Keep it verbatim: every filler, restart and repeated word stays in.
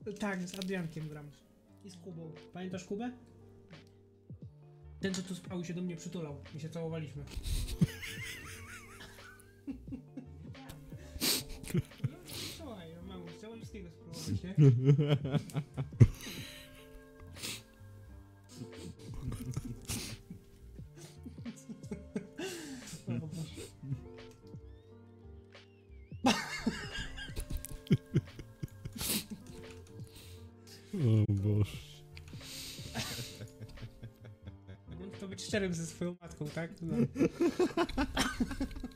Tak, z Adriankiem gram. I z Kubą. Pamiętasz Kubę? Ten, co tu spał i się do mnie przytulał. My się całowaliśmy. No, słuchaj, no mało, chciałem wszystkiego spróbować, nie? O Boże. O Boże. Mógł to być szczerym ze swoją matką, tak? No.